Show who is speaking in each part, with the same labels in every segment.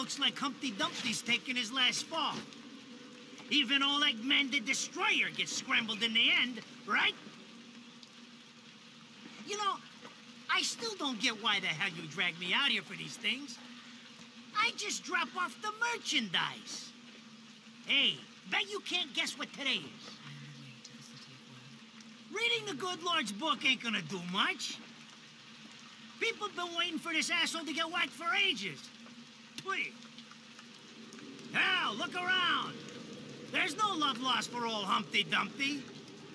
Speaker 1: looks like Humpty Dumpty's taking his last fall. Even old Eggman the Destroyer gets scrambled in the end, right? You know, I still don't get why the hell you dragged me out here for these things. I just drop off the merchandise. Hey, bet you can't guess what today is. Reading the good Lord's book ain't gonna do much. People have been waiting for this asshole to get whacked for ages. Please. Hell, look around. There's no love lost for old Humpty Dumpty.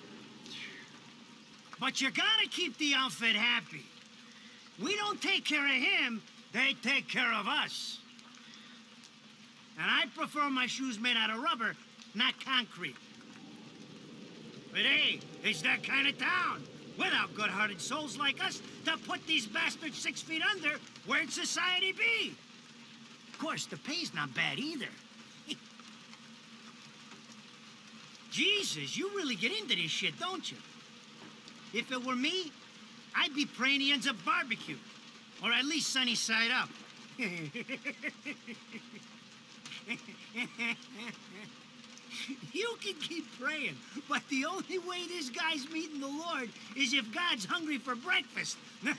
Speaker 1: But you gotta keep the outfit happy. We don't take care of him, they take care of us. And I prefer my shoes made out of rubber, not concrete. But hey, it's that kind of town. Without good-hearted souls like us to put these bastards 6 feet under, where'd society be? Of course, the pay's not bad either. Jesus, you really get into this shit, don't you? If it were me, I'd be praying he ends up barbecued. Or at least sunny side up. You can keep praying, but the only way this guy's meeting the Lord is if God's hungry for breakfast.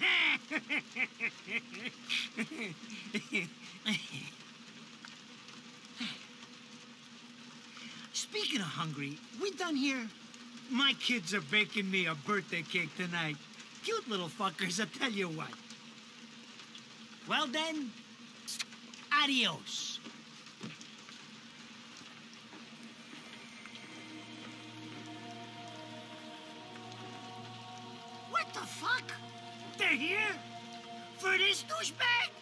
Speaker 1: Speaking of hungry, we done here? My kids are baking me a birthday cake tonight. Cute little fuckers, I'll tell you what. Well then, adios. What the fuck? They're here? For this douchebag?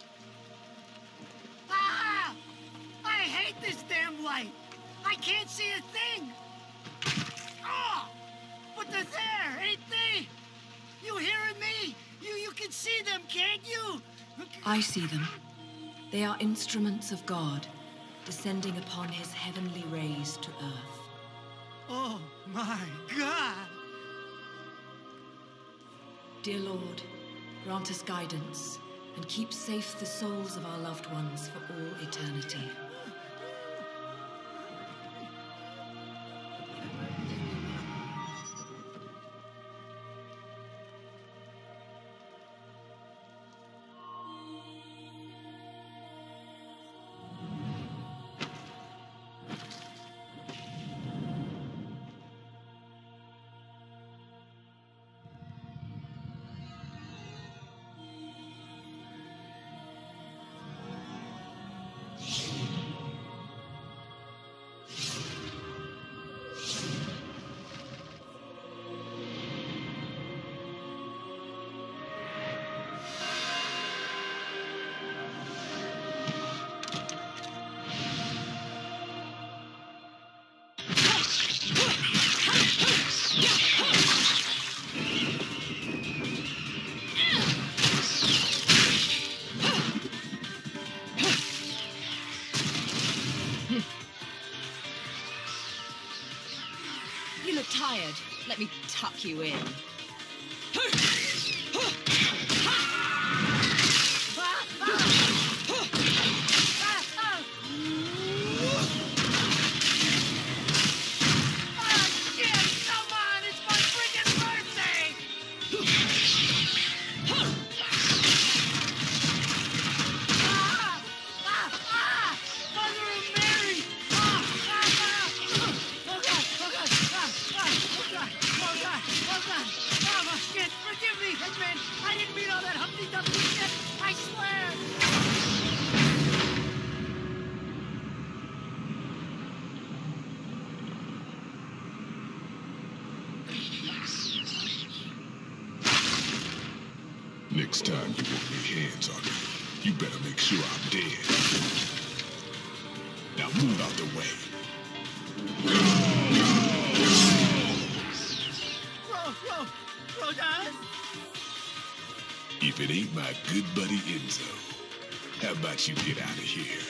Speaker 1: Ah! I hate this damn light. I can't see a thing. Oh! But they're there, ain't they? You hearing me? You can see them, can't you?
Speaker 2: I see them. They are instruments of God, descending upon his heavenly rays to earth.
Speaker 1: Oh, my God!
Speaker 2: Dear Lord, grant us guidance and keep safe the souls of our loved ones for all eternity. You look tired. Let me tuck you in.
Speaker 1: I didn't mean all that Humpty Dumpty shit, I swear!
Speaker 3: Next time you want your hands on me, you better make sure I'm dead. Now move out the way.
Speaker 1: Rodan?
Speaker 3: If it ain't my good buddy Enzo, how about you get out of here?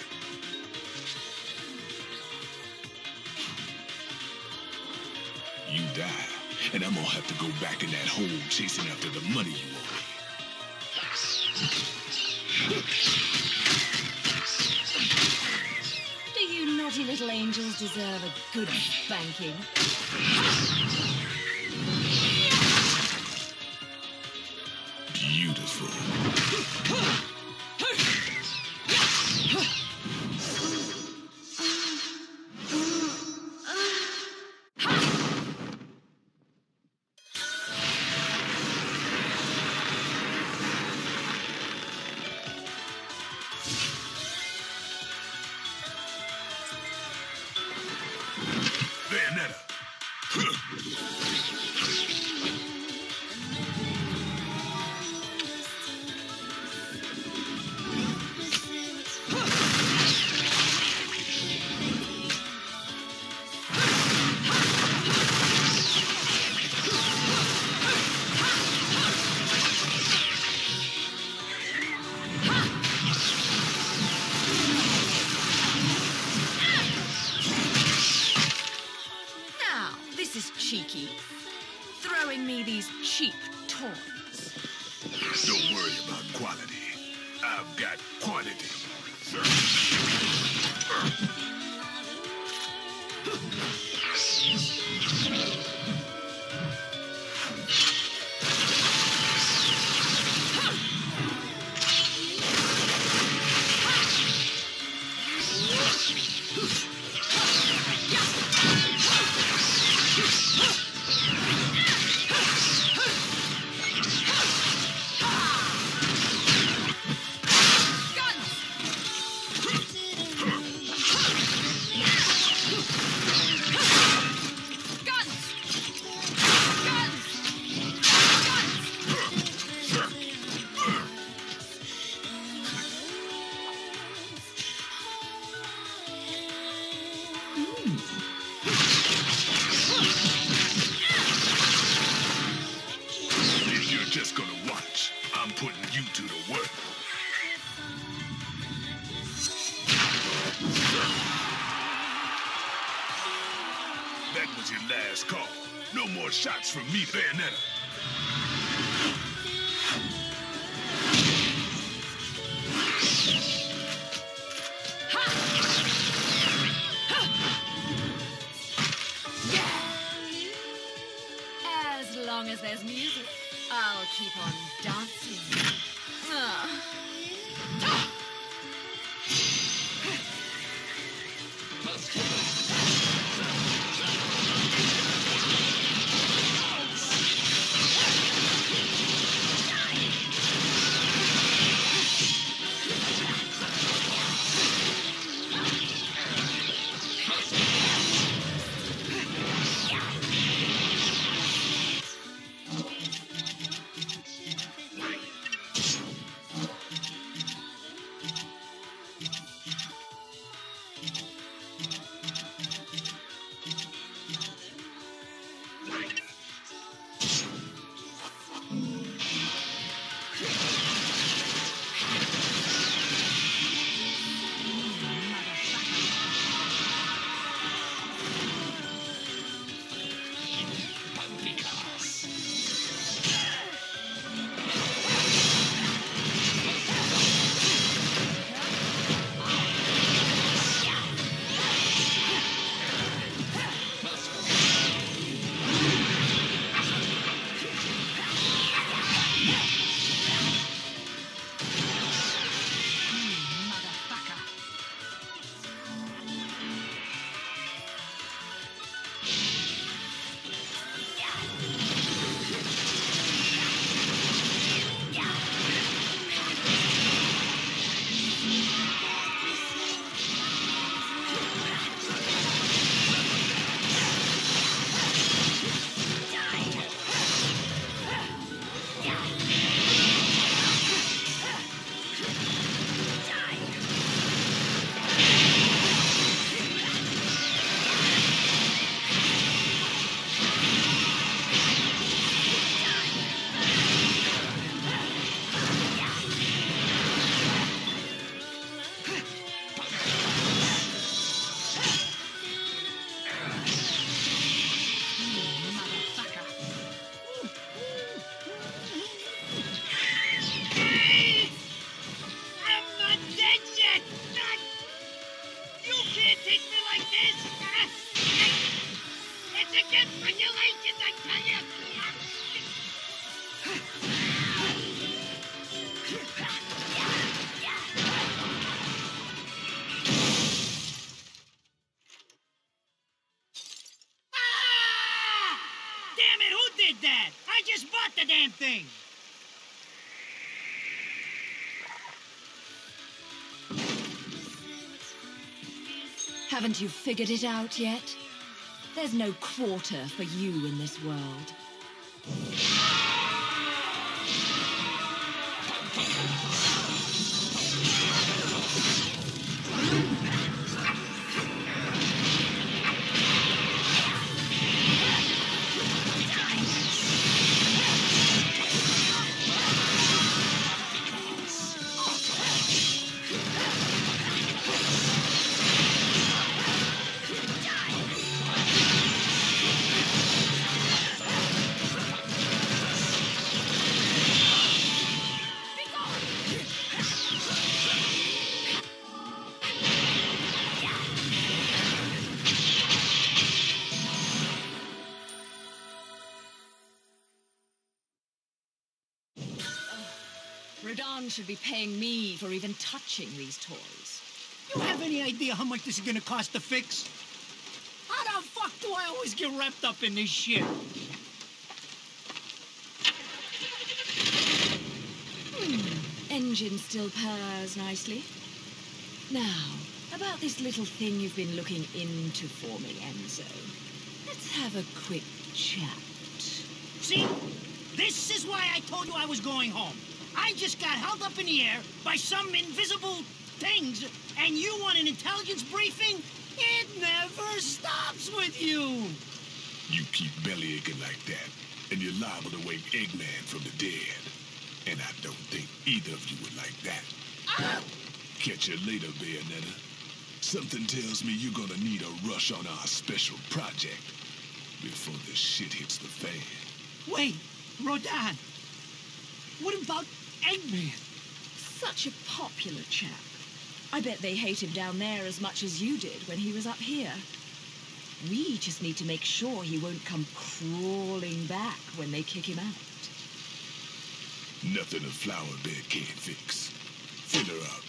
Speaker 3: You die, and I'm gonna have to go back in that hole chasing after the money you owe me.
Speaker 2: naughty little angels deserve a good spanking.
Speaker 3: Beautiful. Bayonetta.
Speaker 2: Now, this is cheeky. Throwing me these cheap toys.
Speaker 3: Don't worry about quality. I've got quantity. If you're just gonna watch, I'm putting you to the work. That was your last call. No more shots from me, Bayonetta.
Speaker 2: As long as there's music, I'll keep on dancing.
Speaker 1: did that? I just bought the damn thing.
Speaker 2: Haven't you figured it out yet? There's no quarter for you in this world. Radahn should be paying me for even touching these toys.
Speaker 1: You have any idea how much this is gonna cost to fix? How the fuck do I always get wrapped up in this shit?
Speaker 2: Engine still purrs nicely. Now, about this little thing you've been looking into for me, Enzo. Let's have a quick chat.
Speaker 1: See? This is why I told you I was going home. I just got held up in the air by some invisible things, and you want an intelligence briefing? It never stops with you.
Speaker 3: You keep belly aching like that, and you're liable to wake Eggman from the dead. And I don't think either of you would like that.
Speaker 1: Ah!
Speaker 3: Catch you later, Bayonetta. Something tells me you're gonna need a rush on our special project before this shit hits the fan.
Speaker 1: Wait, Radahn. What about Eggman?
Speaker 2: Such a popular chap. I bet they hate him down there as much as you did when he was up here. We just need to make sure he won't come crawling back when they kick him out.
Speaker 3: Nothing a flower bed can't fix. Fill her up.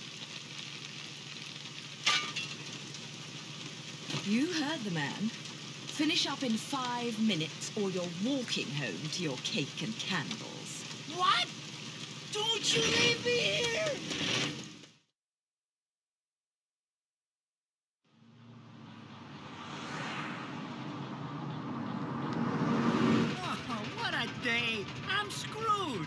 Speaker 2: You heard the man. Finish up in 5 minutes or you're walking home to your cake and candles.
Speaker 1: What? Don't you leave me here! Oh, what a day! I'm screwed!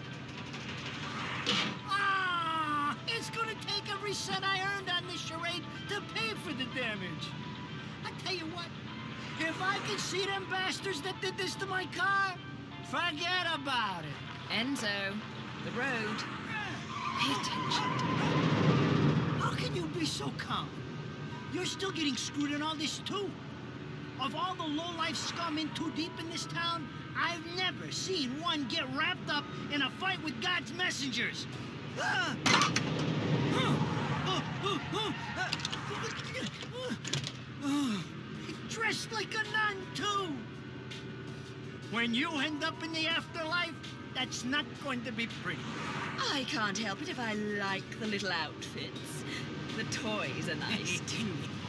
Speaker 1: Ah! It's gonna take every cent I earned on this charade to pay for the damage. I tell you what, if I could see them bastards that did this to my car, forget about it.
Speaker 2: Enzo, the road. Pay attention.
Speaker 1: How can you be so calm? You're still getting screwed in all this, too. Of all the low-life scum in too deep in this town, I've never seen one get wrapped up in a fight with God's messengers. Dressed like a nun, too. When you end up in the afterlife, that's not going to be pretty.
Speaker 2: I can't help it if I like the little outfits. The toys are nice, too.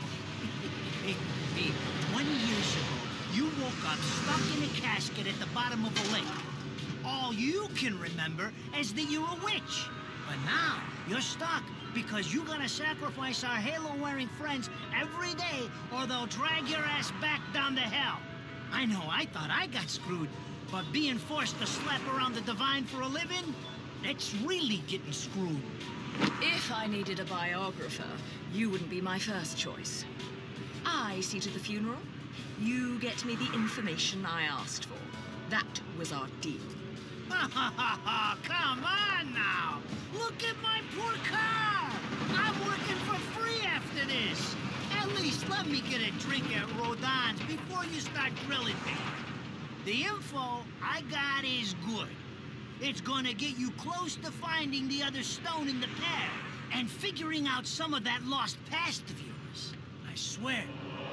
Speaker 1: Hey, 20 years ago, you woke up stuck in a casket at the bottom of a lake. All you can remember is that you're a witch. But now, you're stuck because you gotta sacrifice our halo-wearing friends every day or they'll drag your ass back down to hell. I know, I thought I got screwed, but being forced to slap around the Divine for a living, that's really getting screwed.
Speaker 2: If I needed a biographer, you wouldn't be my first choice. I see to the funeral. You get me the information I asked for. That was our deal.
Speaker 1: Come on now! Look at my poor car! I'm working for free after this! At least let me get a drink at Radahn's before you start grilling me. The info I got is good. It's gonna get you close to finding the other stone in the pair and figuring out some of that lost past of yours. I swear.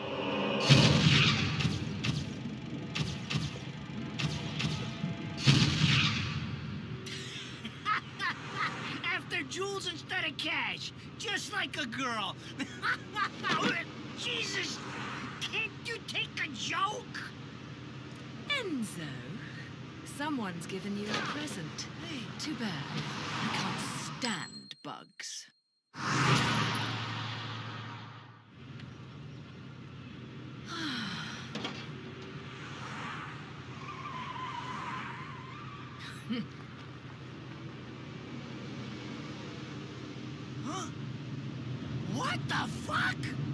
Speaker 1: After jewels instead of cash, just like a girl. Jesus, can't you take a joke?
Speaker 2: Enzo, Someone's given you a present. Hey, too bad. I can't stand bugs.
Speaker 1: Huh? What the fuck?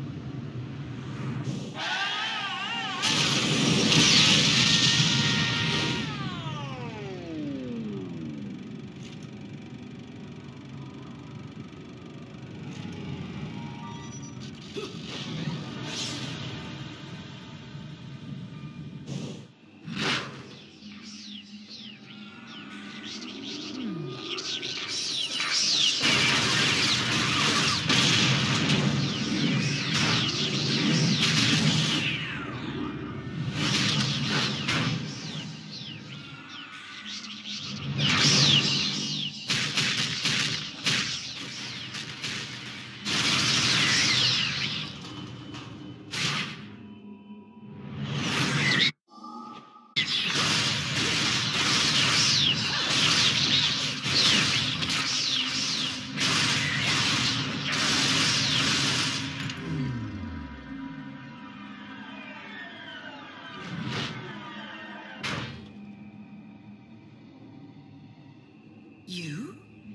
Speaker 2: You?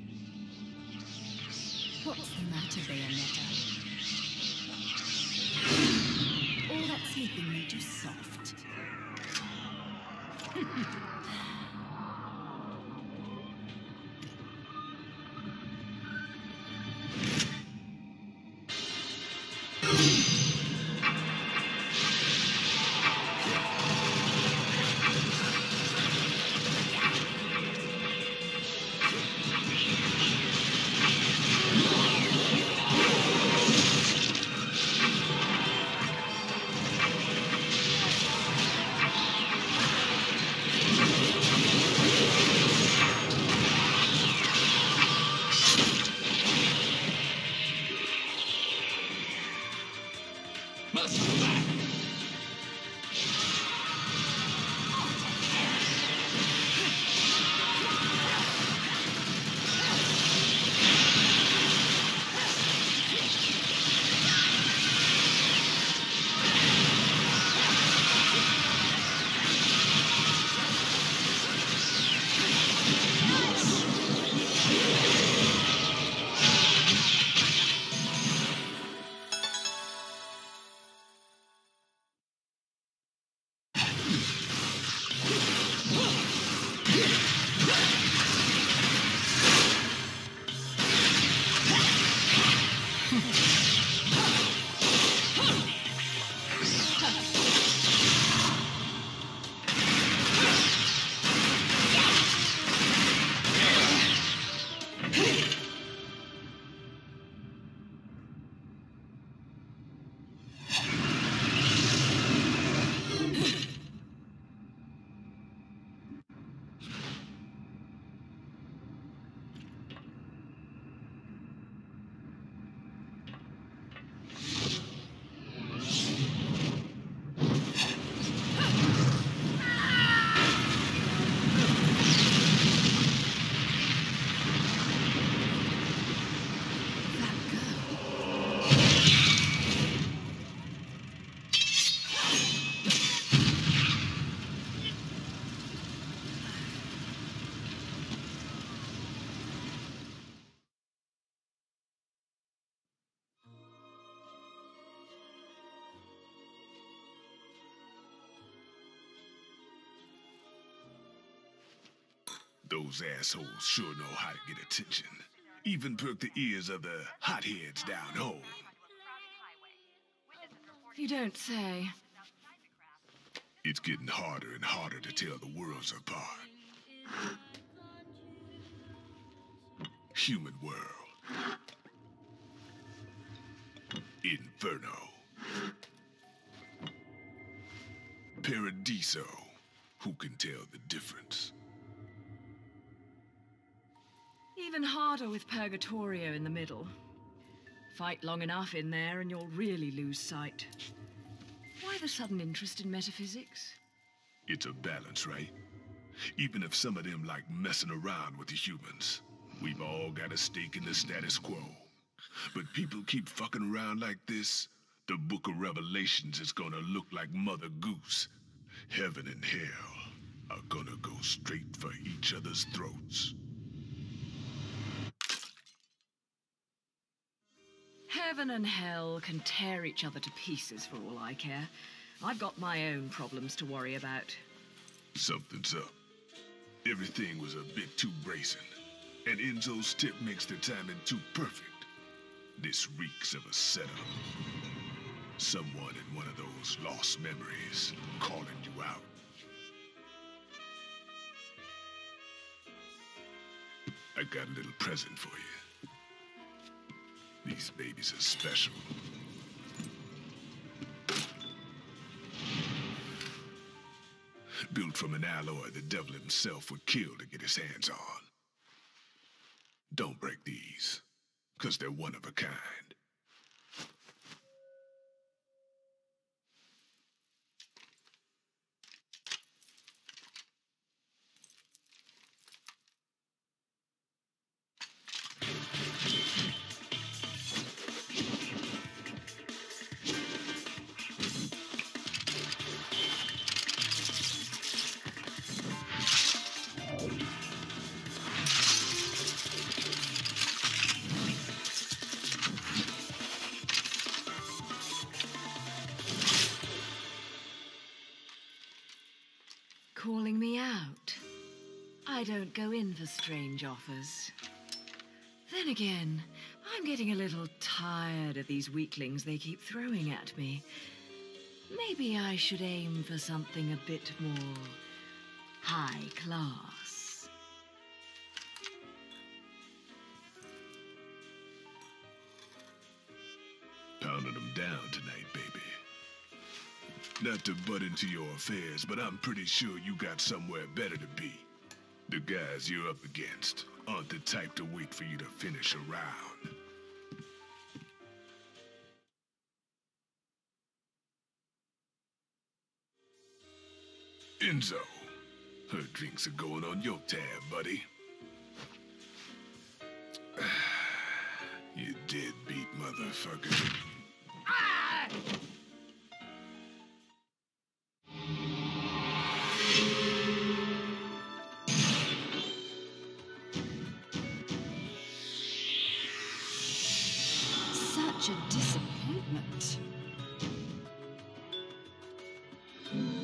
Speaker 2: What's the matter, Bayonetta? All that sleeping made you soft.
Speaker 3: Those assholes sure know how to get attention. Even perk the ears of the hotheads down home.
Speaker 2: You don't say.
Speaker 3: It's getting harder and harder to tell the worlds apart. Human world. Inferno. Paradiso. Who can tell the difference?
Speaker 2: Even harder with Purgatorio in the middle. Fight long enough in there and you'll really lose sight. Why the sudden interest in metaphysics?
Speaker 3: It's a balance, right? Even if some of them like messing around with the humans, we've all got a stake in the status quo. But people keep fucking around like this, the Book of Revelations is gonna look like Mother Goose. Heaven and hell are gonna go straight for each other's throats.
Speaker 2: Heaven and hell can tear each other to pieces for all I care. I've got my own problems to worry about.
Speaker 3: Something's up. Everything was a bit too brazen, and Enzo's tip makes the timing too perfect. This reeks of a setup. Someone in one of those lost memories calling you out. I got a little present for you. These babies are special. Built from an alloy the devil himself would kill to get his hands on. Don't break these, 'cause they're one of a kind.
Speaker 2: Calling me out? I don't go in for strange offers. Then again, I'm getting a little tired of these weaklings they keep throwing at me. Maybe I should aim for something a bit more high class.
Speaker 3: Pounding them down tonight, baby. Not to butt into your affairs, but I'm pretty sure you got somewhere better to be. The guys you're up against aren't the type to wait for you to finish a round. Enzo, her drinks are going on your tab, buddy. You deadbeat motherfucker.
Speaker 1: Ah!
Speaker 2: Such a disappointment.